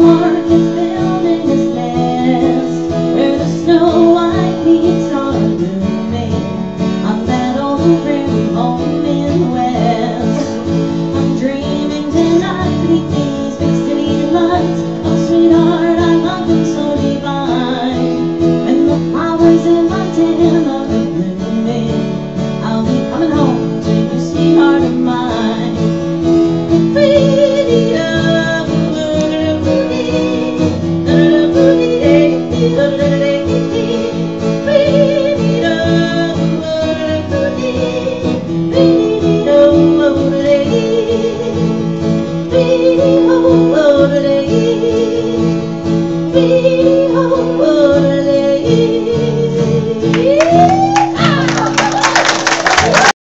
park is building its nest, where the snow white peaks are blooming on that old prairie home in the west. I'm dreaming tonight beneath the